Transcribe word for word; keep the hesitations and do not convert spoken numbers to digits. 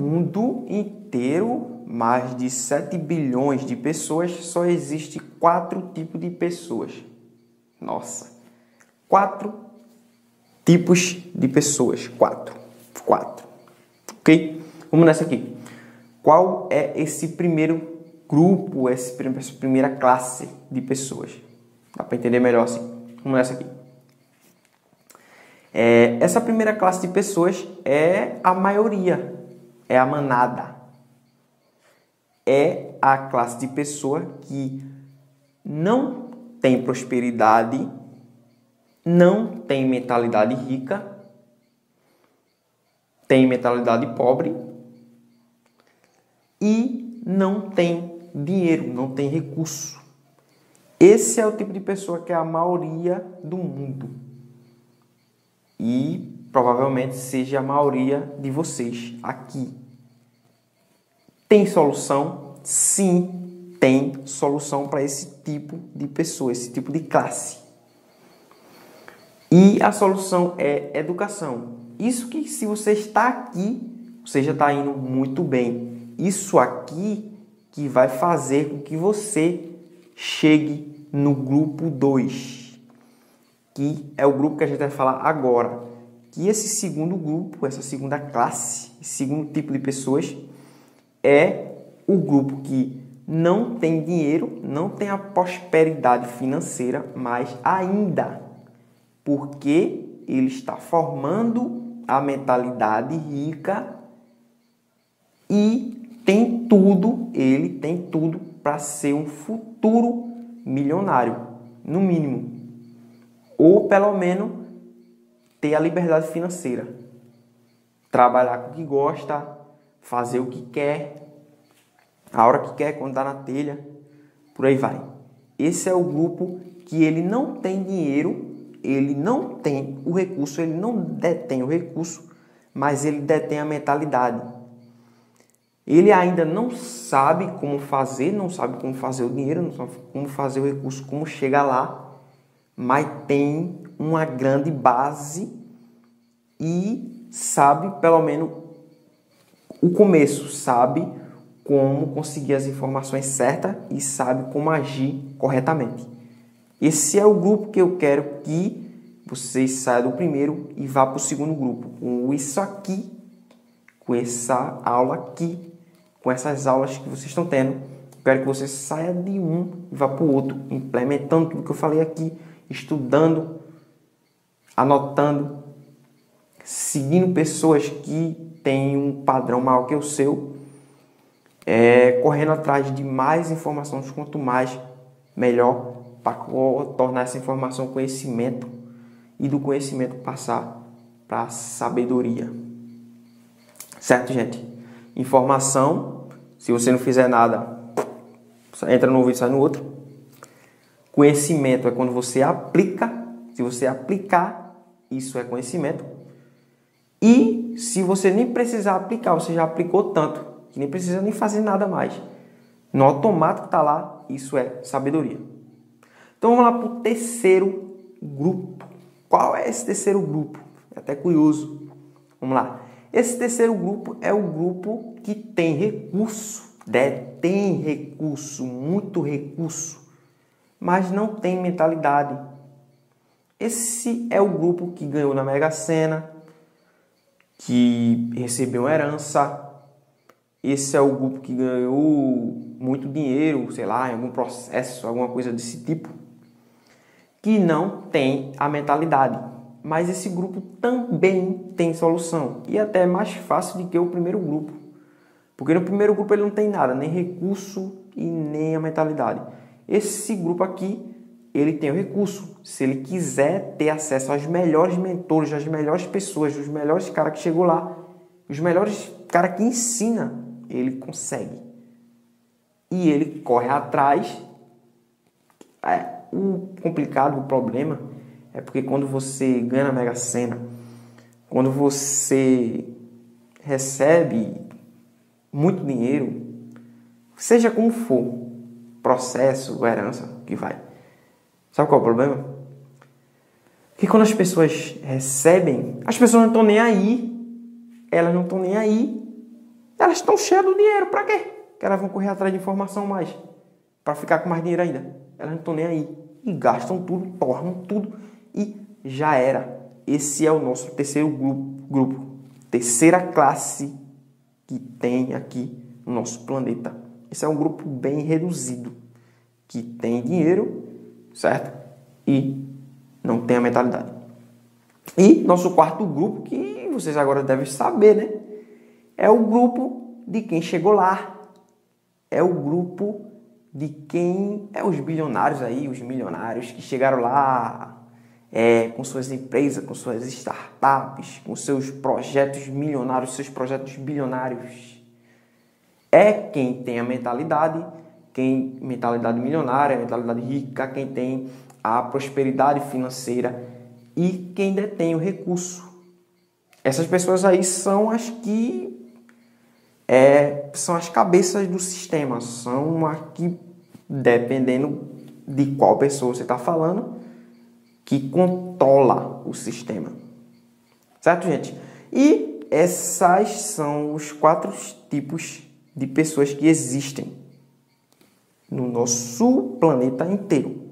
mundo inteiro, mais de sete bilhões de pessoas, só existe quatro tipos de pessoas. Nossa, quatro tipos de pessoas. Quatro. Quatro. Ok? Vamos nessa aqui. Qual é esse primeiro grupo, essa primeira classe de pessoas? Dá para entender melhor assim? Vamos nessa aqui. É, essa primeira classe de pessoas é a maioria, é a manada. É a classe de pessoa que não tem prosperidade, não tem mentalidade rica, tem mentalidade pobre e não tem dinheiro, não tem recurso. Esse é o tipo de pessoa que é a maioria do mundo. E provavelmente seja a maioria de vocês aqui. Tem solução? Sim, tem solução para esse tipo de pessoa, esse tipo de classe. E a solução é educação. Isso que se você está aqui, você já está indo muito bem. Isso aqui que vai fazer com que você chegue no grupo dois. Que é o grupo que a gente vai falar agora. Que esse segundo grupo, essa segunda classe, esse segundo tipo de pessoas, é o grupo que não tem dinheiro, não tem a prosperidade financeira, mas ainda, porque ele está formando a mentalidade rica e tem tudo, ele tem tudo para ser um futuro milionário, no mínimo. Ou, pelo menos, ter a liberdade financeira. Trabalhar com o que gosta, fazer o que quer, a hora que quer, quando dá na telha, por aí vai. Esse é o grupo que ele não tem dinheiro, ele não tem o recurso, ele não detém o recurso, mas ele detém a mentalidade. Ele ainda não sabe como fazer, não sabe como fazer o dinheiro, não sabe como fazer o recurso, como chegar lá, mas tem uma grande base e sabe, pelo menos, o começo, sabe como conseguir as informações certas e sabe como agir corretamente. Esse é o grupo que eu quero que vocês saiam do primeiro e vá para o segundo grupo. Com isso aqui, com essa aula aqui, com essas aulas que vocês estão tendo, eu quero que você saia de um e vá para o outro, implementando tudo que eu falei aqui, estudando, anotando, seguindo pessoas que têm um padrão maior que o seu, é, correndo atrás de mais informações, quanto mais, melhor, para tornar essa informação conhecimento e do conhecimento passar para a sabedoria. Certo, gente? Informação, se você não fizer nada, entra no ouvido e sai no outro. Conhecimento é quando você aplica. Se você aplicar, isso é conhecimento. E se você nem precisar aplicar, você já aplicou tanto, que nem precisa nem fazer nada mais. No automático está lá, isso é sabedoria. Então vamos lá para o terceiro grupo. Qual é esse terceiro grupo? É até curioso. Vamos lá. Esse terceiro grupo é o grupo que tem recurso, detém recurso, muito recurso, mas não tem mentalidade. Esse é o grupo que ganhou na Mega Sena, que recebeu uma herança. Esse é o grupo que ganhou muito dinheiro, sei lá, em algum processo, alguma coisa desse tipo, que não tem a mentalidade. Mas esse grupo também tem solução. E até é mais fácil do que o primeiro grupo. Porque no primeiro grupo ele não tem nada, nem recurso e nem a mentalidade. Esse grupo aqui, ele tem o recurso. Se ele quiser ter acesso aos melhores mentores, às melhores pessoas, os melhores caras que chegou lá, os melhores caras que ensina, ele consegue. E ele corre atrás. É, o complicado, o problema, é porque quando você ganha na Mega Sena, quando você recebe muito dinheiro, seja como for, processo, herança, que vai. Sabe qual é o problema? Que quando as pessoas recebem, as pessoas não estão nem aí. Elas não estão nem aí. Elas estão cheias do dinheiro. Para quê? Que elas vão correr atrás de informação mais. Para ficar com mais dinheiro ainda. Elas não estão nem aí. E gastam tudo, tornam tudo e já era. Esse é o nosso terceiro grupo. grupo. Terceira classe que tem aqui no nosso planeta. Esse é um grupo bem reduzido. Que tem dinheiro, certo? E não tem a mentalidade. E nosso quarto grupo, que vocês agora devem saber, né? É o grupo de quem chegou lá. É o grupo de quem... É os bilionários aí, os milionários que chegaram lá é, com suas empresas, com suas startups, com seus projetos milionários, seus projetos bilionários. É quem tem a mentalidade, quem mentalidade milionária, mentalidade rica, quem tem a prosperidade financeira e quem detém o recurso. Essas pessoas aí são as que é, são as cabeças do sistema, são as que, dependendo de qual pessoa você está falando, que controla o sistema. Certo, gente? E essas são os quatro tipos de pessoas que existem no nosso planeta inteiro.